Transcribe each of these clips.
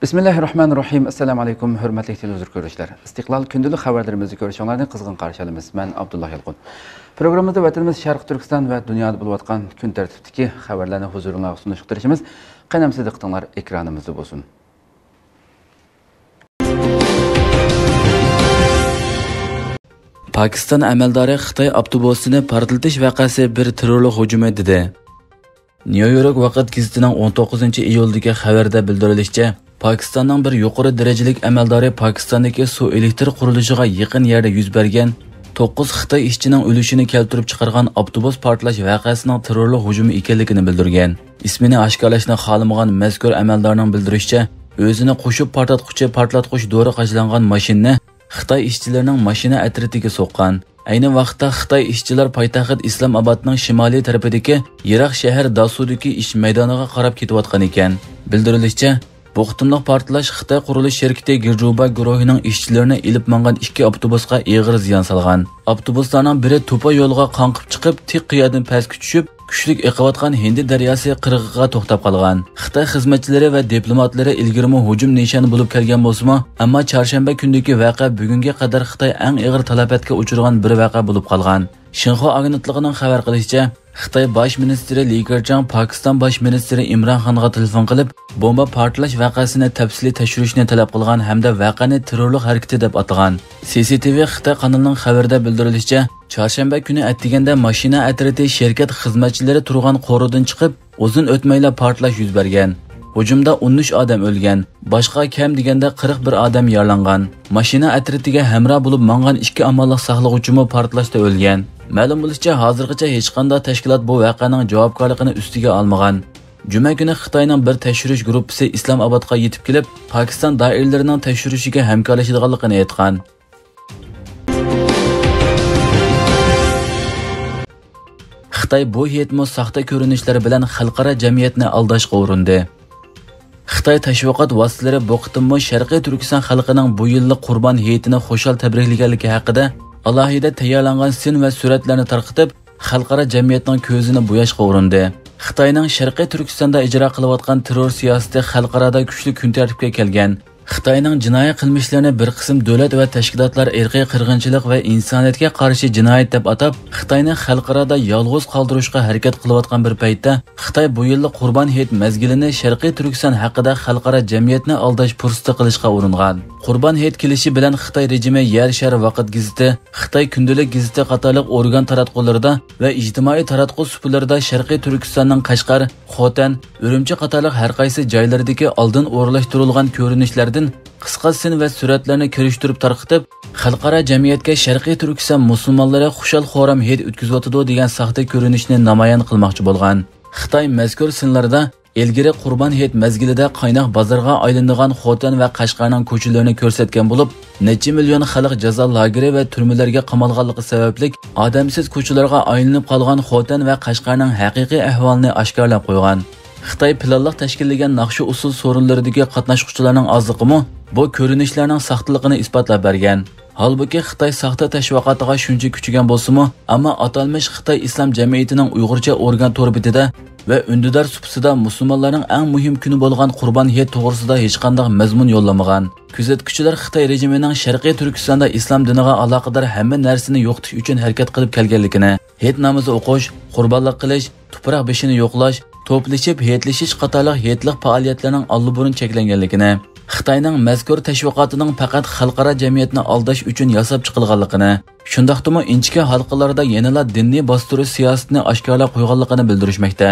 Bismillahirrahmanirrahim. Assalamu alaykum, hurmatli televizor ko'ruvchilar. Istiqlol kundalik xabarlarimizni ko'rishinglarni qizg'in qarshi olamiz. Men Abdullah Yalqun. Programmada vatanimiz Sharq Turkiston va dunyoda bo'layotgan kun tartibidagi xabarlarni huzuringizga sunishga tirishimiz. Qanamsiz diqqatinglar ekranimizda bo'lsin. Pakistan amaldori Xitoy avtobusini portlatish vaqasi bir terrorlik hujumi dedi. New York vaqt gazetining 19-iyuldagi xabarda bildirilishicha, Pakistanning bir yuqori darajalik amaldori Pakistondagi suv elektr qurilishiga yaqin yerda yuz bergan 9 Xitoy ishchining o'lishini keltirib chiqargan avtobus portlash vaqasining terrorlik hujumi ekanligini bildirgan. Ismini oshkorlashni xohlamagan mazkur amaldorning bildirishicha, o'zini qo'shib portlatqich dori qajlangan mashinani Xitoy ishchilarining mashina atritiga so'qqan. Ayni vaqtda Xitoy ishchilar poytaxt Islomobodning shimoliy tarafidagi yiroq shahar Dasudagi ish maydoniga qarab ketayotgan ekan. Bildirilishicha, bu qitimliq portlash Xitoy qurilish shirkati Girjuba guruhining ishchilarini ilib mangan 2 avtobusga og'ir ziyon solgan. Avtobuslarning biri to'pa yo'lga qanqib chiqib, tik qiyadan pastga tushib, kuchlik oqayotgan Hindi daryosi qirg'iga to'xtab qolgan. Xitoy xizmatchilari va diplomatlari ilgirmi hujum nishoni bo'lib kelgan bo'lsa-mu, ammo chorshanba kundagi voqea bugunga qadar Xitoy eng og'ir talafotga uchragan bir voqea bo'lib qolgan. Xinhua agentligining xabar qilishicha, Xitoy bosh ministri Li Keqiang Pokiston bosh ministri Imron Xonga telefon qilib, bomba portlash vaqasini tafsiliy tekshirishni talab qilgan hamda voqeani terrorlik harakati deb atagan. CCTV Xitoy kanalining xabarida bildirilishicha, chorshanba kuni atdiganda mashina atriti shirkat xizmatchilari turgan qo'ridan chiqib, uzun o'tmayla portlash yuz bergan. Hujumda 13 odam o'lgan, boshqa kam deganda 41 odam yaralangan. Mashina atritiga hamroh bo'lib mangan 2 amalliq saqlag'uvchimi portlashda o'lgan. Ma'lum bo'lishicha, hozirgacha hech qanday tashkilot bu voqeaning javobgarligini ustiga olmagan. Juma kuni Xitoyning bir tekshirish guruhi Islomobodga yetib kelib, Pokiston doiralarining tekshirishiga hamkorlashadiganligini aytgan. Xitoy bu yetmo saxta ko'rinishlar bilan xalqaro jamiyatni aldashga urindi. Xitoy tashviqot vositalari bu qitimmo Sharqiy Turkiston xalqining bu yillik Qurbon hayitini xushal tabriklaganligi haqida alohida tayyorlangan sin va suratlarni tarqatib, xalqaro jamiyatning ko'zini bo'yashga urindi. Xitoyning Sharqiy Turkistonda ijro qilayotgan terror siyosati xalqaroda kuchli kun tartibga kelgan. Xitoyning jinoiy qilmishlarini bir qism davlat va tashkilotlar irqiy qirg'inchilik va insoniyatga qarshi jinoyat deb atab, Xitoyni xalqaroda yolg'iz qoldirishga harakat qilayotgan bir paytda, Xitoy bu yillik Qurbon hayit mazgilini Sharqiy Turkiston haqida xalqaro jamiyatni aldash fursati qilishga uringan. Qurbon hayit kelishi bilan Xitoy rejimi Yer shari vaqt gazeti, Xitoy kundalik gazeti qatorliq organ taratqularida va ijtimoiy taratqu suplarida Sharqiy Turkistonning Qashqar, Xotan, Urumchi qatorliq har qaysi joylardagi oldin o'rlashtirilgan ko'rinishlardan qisqa sin va suratlarni ko'rishtirib tarqatib, xalqaro jamiyatga Sharqiy Turkiston musulmonlari xushal xoram hayit o'tkazayotdi degan saxta ko'rinishni namoyon qilmoqchi bo'lgan. Xitoy mazkur sinlarda ilgari Qurbon hayit mazgilida qaynoq bozorga aylanadigan Xotan va Qashqarning ko'chalarini ko'rsatgan bo'lib, necha million xalq jazo lageri va turmalarga qamalganligi sababli odamsiz ko'chalarga aylanib qolgan Xotan va Qashqarning haqiqiy ahvolini oshkorlab qo'ygan. Xitoy planliq tashkillagan naqshi usul so'rinlaridagi qatnashuvchilarning ozliqimi bu ko'rinishlarning saxtaligini isbotlab bergan. Halbuki Xitoy saxta tashviqotiga shuncha kuchigan bo'lsa-mu, ammo atalmish Xitoy islom jamiyatining Uyg'urcha organ to'rbitida va undidor supsida musulmonlarning eng muhim kuni bo'lgan Qurbon hayit to'g'risida hech qanday mazmun yo'llamagan. Kuzatuvchilar Xitoy rejimining Sharqiy Turkistonda islom diniga aloqador hamma narsani yo'qotish uchun harakat qilib kelganligini, hayit namozi o'qish, qurbonlik qilish, tuproq beshini yo'qlash, to'plashib hayitlashish qatorliq hayitlik faoliyatlarining allburun cheklanganligini, Xitoyning mazkur tashviqotining faqat xalqaro jamiyatni aldash uchun yasab chiqilganligini, shundaqdimi inchka halqalarda yanada dinniy bostirish siyosatini oshkorlab qo'yganligini bildirishmoqda.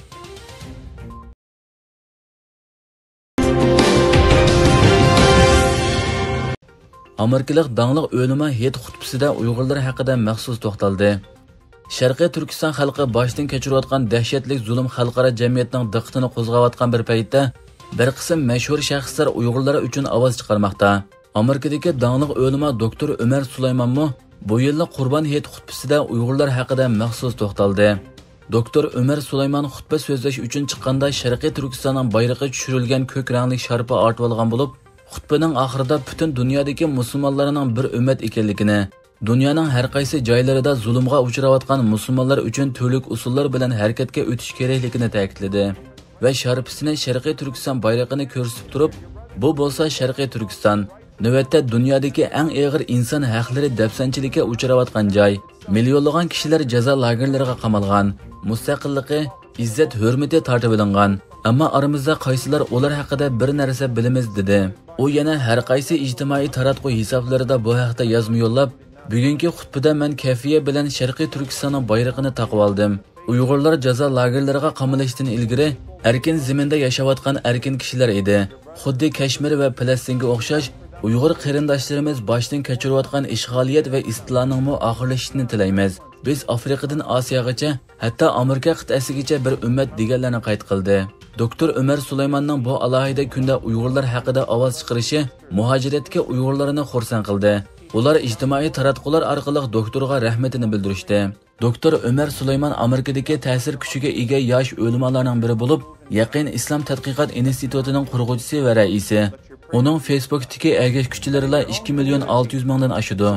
Amerikalik dangliq o'lima hayit xutbasida Uyg'urlar haqida maxsus to'xtaldi. Sharqiy Turkiston xalqi boshdan kechirayotgan dahshatli zulm xalqaro jamiyatning diqqatini qo'zg'ayotgan bir paytda bir qism mashhur shaxslar Uyg'urlar uchun ovoz chiqarmoqda. Amerikadagi dangliq o'lima doktor Umar Sulaymonmi bu yillik Qurbon hayit xutbasida Uyg'urlar haqida maxsus to'xtaldi. Doktor Umar Sulaymon xutba so'zlash uchun chiqqanda Sharqiy Turkistonning bayrog'i tushirilgan ko'k rangli sharpa ortib olgan bo'lib, xutbaning oxirida butun dunyodagi musulmonlarning bir ummat ekanligini, dunyoning har qaysi joylarida zulmga uchrayotgan musulmonlar uchun turli usullar bilan harakatga o'tish kerakligini ta'kidladi. va sharpisini Sharqiy Turkiston bayrog'ini ko'rsatib turib, Bu bo'lsa Sharqiy Turkiston, navbatda dunyodagi eng og'ir inson haqlari dafsanchilikka uchrayotgan joy. Millionlagan kishilar jazo lagerlariga qamalgan, mustaqilligi, izzat hurmati tortib olingan. Ammo aramizda qaysilar ular haqida bir narsa bilamiz dedi. U yana har qaysi ijtimoiy taratquv hisoblarida bu haqda yozma yo'llab, bugungi xutbada men kafiya bilan Sharqiy Turkistonning bayrog'ini taqib oldim. Uyg'urlar jazo lagerlariga qamalishdan ilgari erkin zaminda yashayotgan erkin kishilar edi. Xuddi Kashmir va Falastinga o'xshash Uyg'ur qarindoshlarimiz boshdan kechirayotgan ishg'oliyat va istiloning oxirlashishini tilaymiz. Biz Afrikadan Osiyogacha, hatto Amerika qit'asigacha bir ummat deganlarni qayd qildi. Doktor Ömer Süleyman'ның bu alohida kunda Uyg'urlar haqida ovoz chiqarishi muhojiratga Uyg'urlarni xursand qildi. Ular ijtimoiy taratqular orqali doktorga rahmatini bildirishdi. Doktor Ömer Süleyman Amerikadagi ta'sir kuchiga ega yosh o'limalarning biri bo'lib, Yaqin Islom tadqiqot institutining qurg'uvchisi va raisi. Uning Facebook'dagi ergash kuchilari 2.600.000 dan oshdi.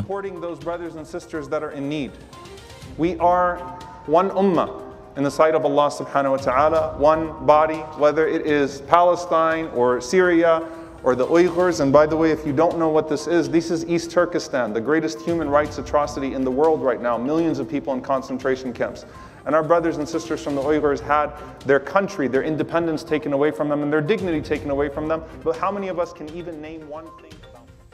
We are one ummah in the sight of Allah subhanahu wa ta'ala, one body, whether it is Palestine or Syria or the Uyghurs. And by the way, if you don't know what this is East Turkestan, the greatest human rights atrocity in the world right now. Millions of people in concentration camps. And our brothers and sisters from the Uyghurs had their country, their independence taken away from them and their dignity taken away from them. But how many of us can even name one thing about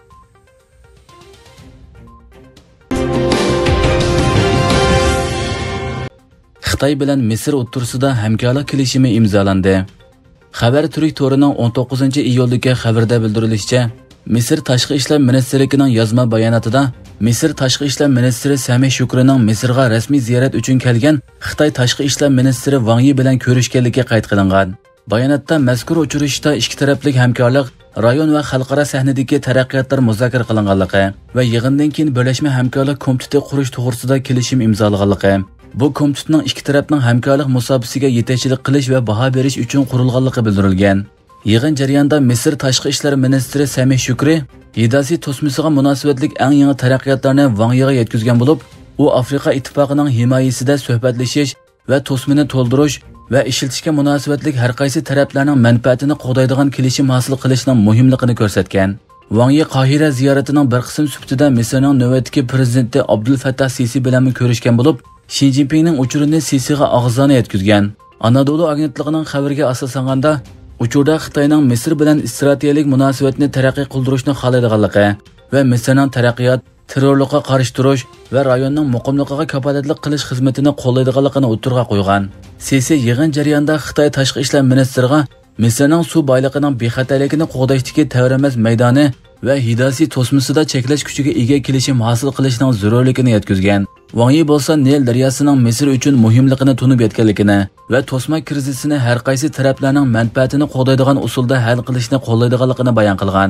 Xitoy bilan Misr o'rtasida hamkorlik kelishimi imzolandi. Xabar Turk to'rining 19-iyuldagi xabarda bildirilishicha, Misr Tashqi ishlar ministrligining yozma bayonotida Misr Tashqi ishlar ministri Samih Shukrining Misrga rasmiy ziyorat uchun kelgan Xitoy Tashqi ishlar ministri Wang Yi bilan ko'rishganligi qayd qilingan. Bayonotda mazkur uchrashuvda ikki taraflik hamkorlik, rayon va xalqaro sahnadagi taraqqiyotlar muzokara qilinganligi va yig'indan keyin birlashma hamkorlik komiteti qurish to'g'risida kelishim imzolanganligi. Bu komitetning ikki tarafning hamkorlik musobaqasiga yetakchilik qilish va baho berish uchun qurilganligi bildirilgan. Yig'in jarayonida Misr Tashqi ishlar ministri Samih Shukri Hidasi to'smisiga munosabatlik eng yangi taraqqiyotlarni Wang Yiga yetkazgan bo'lib, u Afrika ittifoqining himoyasida suhbatlashish va to'smini to'ldirish va ishlatishga munosabatlik har qaysi taraflarning manfaatini qo'g'daydigan kelishim hosil qilishning muhimligini ko'rsatgan. Wang Yi Qohira ziyaratining bir qism sifatida Misrning navbatdagi prezidenti Abdul Fattah Sisi bilan ko'rishgan bo'lib, Xi Jinpingning uchurini Sisiga og'zona yetkazgan. Anadolu agentligining xabariga asoslanganda, uchurda Xitoyning Misr bilan strategik munosabatni taraqqiy qildirishni xohlaydiganligi va Misrning taraqqiyot, terrorlikqa qarshi turish va rayonning muqimligiga kafolatlik qilish xizmatini qo'llaydiganligini o'tirg'a qo'ygan. Sisi yig'in jarayonida Xitoy tashqi ishlar ministriga Misrning suv boyligining bexatarligini qo'g'dashdagi tavramas maydoni va Hidasi to'smisida cheklash kuchiga ega kelishim hosil qilishning zarurligini yetkazgan. Wang Yi bo'lsa Nil daryosining Misr uchun muhimligini tunib yetganligini va to'sma krizisini har qaysi taraflarning manfaatini qo'g'daydigan usulda hal qilishni qo'llaydiganligini bayon qilgan.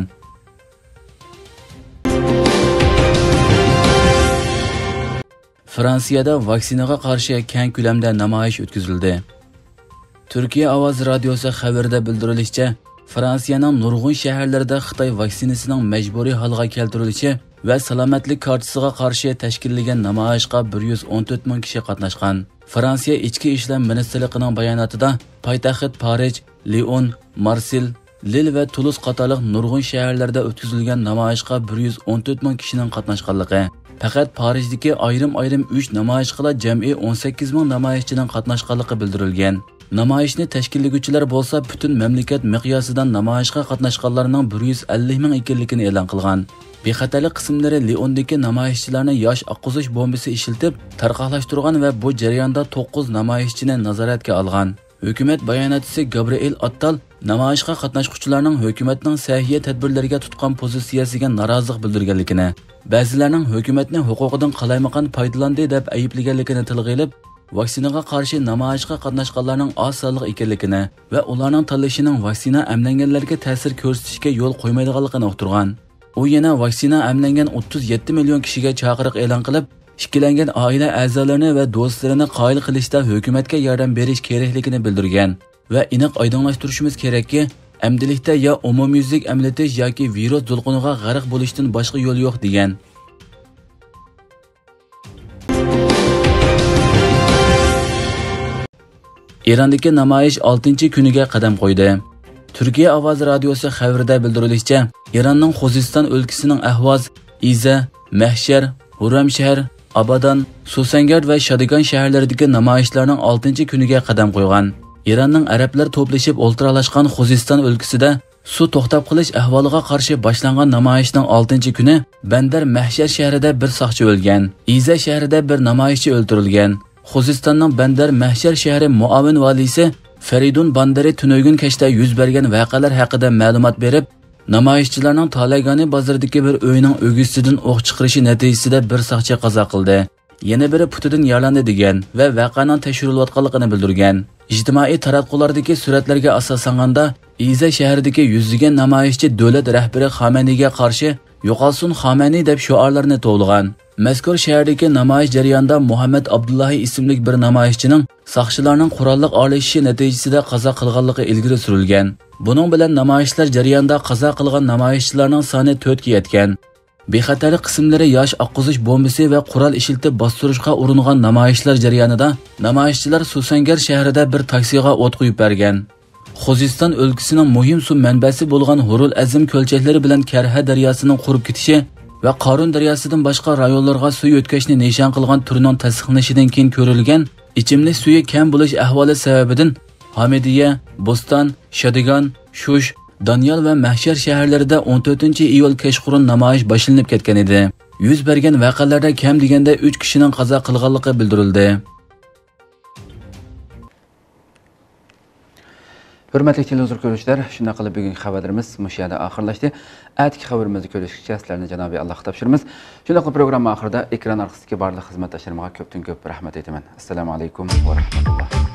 Fransiyada vaksinaga qarshi keng ko'lamda namoyish o'tkazildi. Turkiya ovoz radiosi xabarida bildirilishicha, Fransiyaning nurg'un shaharlarida Xitoy vaksinasining majburiy holga keltirilishi va salomatlik kartasiga qarshi tashkillangan namoyishga 114 ming kishi qatnashgan. Fransiya ichki ishlar ministrligining bayonotida poytaxt Parij, Lyon, Marsil, Lille va Toulouse qatorliq nurg'un shaharlarda o'tkazilgan namoyishga 114 ming kishining qatnashganligi, faqat Parijdagi ayrim 3 namoyishga jami 18 ming namoyishchining qatnashganligi bildirilgan. Namoyishni tashkillovchilar bo'lsa butun mamlakat miqyosidan namoyishga qatnashganlarning 150 ming ekanligini e'lon qilgan. Bexatarlik qismlari Lyondagi namoyishchilarni yosh oqquzish bombasi ishlatib tarqalashtirgan va bu jarayonda 9 namoyishchini nazoratga olgan. Hukumat bayonotchisi Gabriel Attal namoyishga qatnashuvchilarning hukumatning sahiy tadbirlariga tutgan pozitsiyasiga norozilik bildirganligini, ba'zilarning hukumatning huquqidan qalaymaqon foydalandi deb ayblaganligini tilga olib, vaksinaga qarshi namoyishga qatnashganlarning oz sonli ekanligini va ularning tanlashining vaksina emlanganlarga ta'sir ko'rsatishga yo'l qo'ymaydiganligini uqtirgan. U yana vaksina emlangan 37 million kishiga chaqiriq e'lon qilib, ikkilangan oila a'zolarini va do'stlarini qoyil qilishda hukumatga yordam berish kerakligini bildirgan va aniq oydinlashtirishimiz kerakki, amdilikda ya umumyuzlik amlatish yoki virus to'lqiniga g'arq bo'lishdan boshqa yo'l yo'q degan. Irondagi namoyish 6-kuniga qadam qo'ydi. Türkiye Ovoz radiosi xabarida bildirilishicha, Iranning Xuziston o'lkasining Ahvoz, Iza, Mahshar, Huramshahar, Abadan, Susangard va Shadigan shaharlaridagi namoyishlarning 6-kuniga qadam qo'ygan. Iranning arablar to'plashib o'ltiralashgan Xuziston o'lkasida su to'xtab qilish ahvoliga qarshi boshlangan namoyishning 6-kuni Bandar Mahshar shahrida bir soqchi o'lgan. Iza shahrida bir namoyishchi o'ldirilgan. Xuzistonning Bandar Mahshar shahri muavin valisi Faridun Bandari tunugun kechda yuz bergan voqealar haqida ma'lumot berib, namoyishchilarning Talagani bozoridagi bir uyning o'g'isidan o'q chiqarishi natijasida bir soqchi qazo qildi. Yana biri putidan yaralandi degan va voqeaning tekshirilayotganligini bildirgan. Ijtimoiy taratqulardagi suratlarga asoslanganda, Iza shahridagi yuzlagan namoyishchi davlat rahbari Xomeniyga qarshi "Yo'qolsin Xomeniy" deb shiorlarni to'g'lagan. Mazkur shahardagi namoyish jarayonida Muhammad Abdullahi ismli bir namoyishchining soqchilarning qurolliq olishishi natijasida qazo qilganligi ilgari surilgan. Buning bilan namoyishlar jarayonida qazo qilgan namoyishchilarning soni 4 ga yetgan. Bexatarlik qismlari yosh oqquzish bombasi va qurol ishiltib bostirishga uringan namoyishlar jarayonida namoyishchilar Susangar shahrida bir taksiga o't qo'yib bergan. Xuziston o'lkasining muhim suv manbasi bo'lgan Hurul Azim ko'lchaklari bilan Karha daryosining qurib ketishi va Qorun daryosidan boshqa rayonlarga suv o'tkazishni nishon qilgan turning tasdiqlanishidan keyin ko'rilgan ichimlik suvi kam bo'lish ahvoli sababidan Hamidiya, Bo'ston, Shadigan, Shush, Danyal va Mahshar shaharlarida 14-iyul kechqurun namoyish boshlanib ketgan edi. Yuz bergan voqealarda kam deganda 3 kishining qazo qilganligi bildirildi. Hurmatli televizor ko'ruvchilar, shunday qilib bugungi xabarlarimiz mush yerda oxirlashdi. Atki xabarimizni ko'rishgacha sizlarni Janobiy Allohga topshiramiz. Shunday qilib programma oxirida ekran orqasidagi barcha xizmatdoshlarimga ko'pdan ko'p rahmat aytaman. Assalomu alaykum va rahmatulloh.